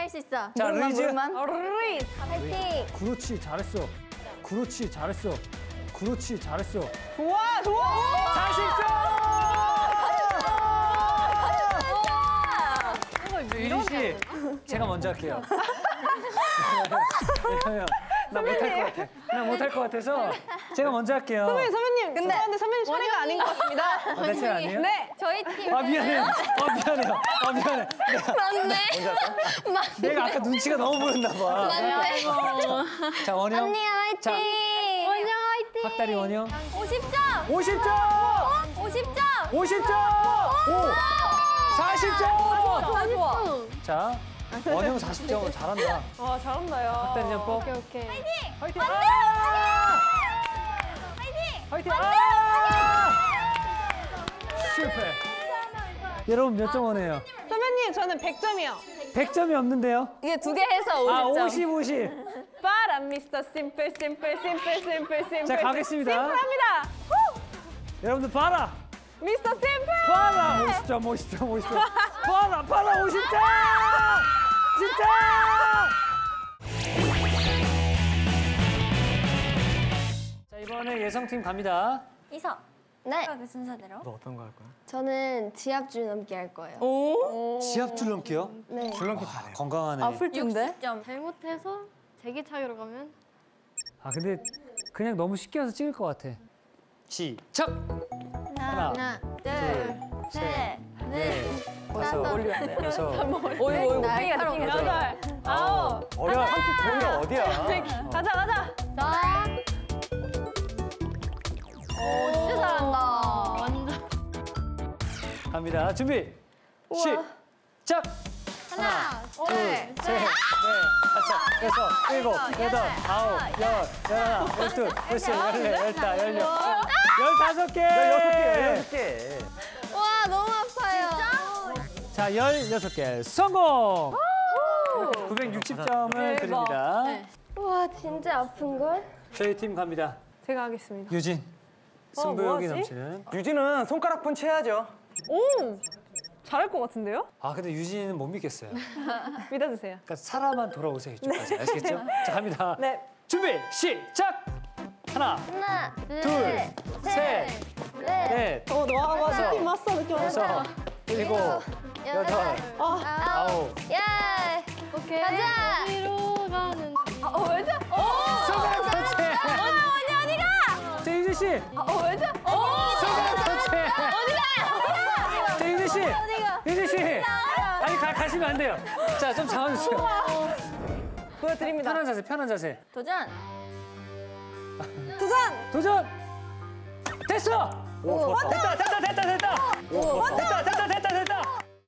할 수 있어. 자, 루이즈. 루이즈. 파이팅. 그렇지, 잘했어. 그렇지, 잘했어. 그렇지, 잘했어. 좋아, 좋아. 40점! 유진 씨, 제가 먼저 할게요. 나 못할 것 같아. 나 못할 것 같아서 제가 먼저 할게요. 선배님. 근데 선배님 차례가 아닌 것 같습니다. 내 차례 아니에요? 네. 저희 팀. 아, 미안해요. 미안해요. 미안해. 맞네. 내가 아까 눈치가 너무 보였나 봐. 맞네. 자, 원영. 언니야 화이팅. 자, 원영 화이팅. 학다리 원영. 50점. 50점! 50점. 50점! 오! 40점! 좋아. 자, 원영 40점 잘한다. 와, 잘한다요. 학다리 점퍼. 오케이. 화이팅! 안 아! 화이팅! 아! 실패. 여러분 몇 점 원해요? 선배님, 저는 100점이요. 100점이 없는데요? 이게 두 개 해서 50점. 아, 50. 빠람 미스터 심플. 자, 가겠습니다. 심플합니다. 여러분들 봐라. 미스터 심플. 봐라. 50점. 봐라. 50점! 진짜! 자, 이번에 예성팀 갑니다. 이서. 네. 그 순서대로. 너 어떤 거 할 거야? 저는 지압 줄넘기 할 거예요. 지압 줄넘기요? 네. 줄넘기 잘해. 건강하네. 풀인데? 60점. 잘못해서 제기 차기로 가면 아, 근데 그냥 너무 쉽게 해서 찍을 것 같아. 시작! 하나, 둘, 셋, 넷, 다섯, 여섯, 어이구, 여덟, 아홉. 어려워. 거기가 어디야? 가자. 나 진짜 잘한다. 완전 갑니다. 준비. 시작! 하나, 둘, 셋, 넷, 다섯, 여섯, 일곱, 여덟, 아홉, 열, 열하나, 열둘, 열셋, 열넷, 열다, 열여, 15개! 16개! 와, 너무 아파요. 자, 16개 성공! 960점을 드립니다. 와 진짜 아픈 걸? 저희 팀 갑니다. 제가 하겠습니다. 유진, 승부욕이 뭐하지? 넘치는. 유진은 손가락 펀치 해야죠. 오! 잘할 것 같은데요? 아, 근데 유진은 못 믿겠어요. 믿어주세요. 그러니까 살아만 돌아오세요, 이쪽까지. 아시겠죠? 자, 갑니다. 네. 준비, 시작! 하나, 하나, 둘, 셋, 넷, 와, 느낌 왔어. 여섯, 일곱, 여덟, 아홉. 예. 오케이. 가자. 어디로 가는? 왜죠? 손가락 펀치! 언니 어디가? 자, 유진 씨! 왜죠? 손가락 펀치! 자, 유진 씨! 유진 씨! 아니, 가시면 안 돼요. 자, 좀 잡아주세요. 보여드립니다. 편한 자세. 도전. 도전! 됐어! 오, 좋다. 됐다! 됐다!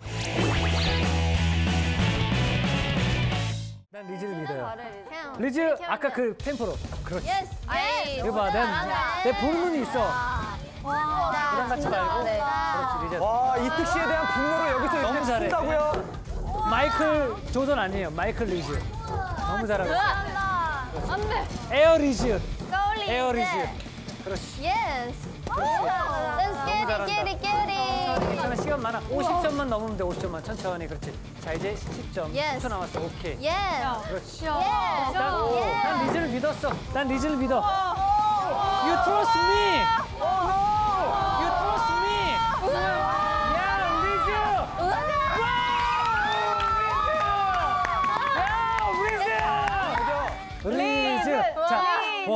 난 리즈를 믿어요. 리즈, 아까 그 템포로. 그렇지. 예스. 이거 봐, 내 보는 눈이 있어. 부담 갖지 말고. 네. 그렇지, 리즈. 와, 이특 씨에 대한 분노를 여기서 너무 이렇게 잘해. 푼다고요? 마이클 조던 아니에요. 마이클 리즈. 너무 잘하고. 안 돼. 에어 리즈. 서울리. 에어 리즈. 그렇지. 예스. Let's get it. 괜찮아, 시간 많아. 50점만 넘으면 돼, 50점만. 천천히, 그렇지. 자, 이제 10점. Yes. 10초 남았어, 오케이. 예스. 그렇지. 예스. 난 리즈를 믿었어. 난 리즈를 믿어. You trust me. You trust me. 야, 리즈. 와, 리즈. 자, 와.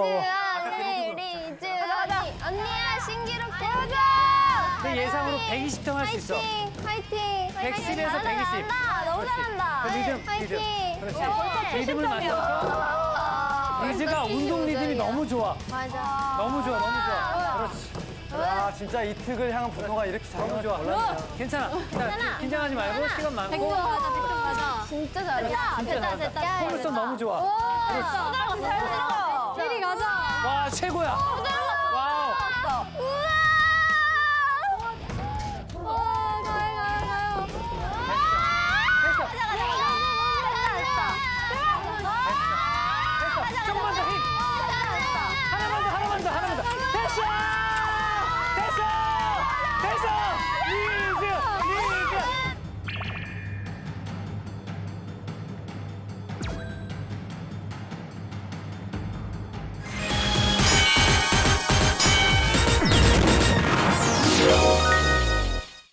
리즈. 언니야 신기록 보여줘. 내 예상으로 120점 할 수 있어. 화이팅. 110에서 120. 너무 잘한다. 리듬. 그렇지. 리듬을 맞춰서. 리즈가 운동 리듬이 너무 좋아. 맞아. 너무 좋아. 그렇지. 와, 진짜 이특을 향한 분노가 이렇게 너무 좋아. 괜찮아. 긴장하지 말고 시간 많고. 가자. 진짜 잘해. 됐다. 폼물선 너무 좋아. 잘 들어. 이리 가자. 와, 최고야.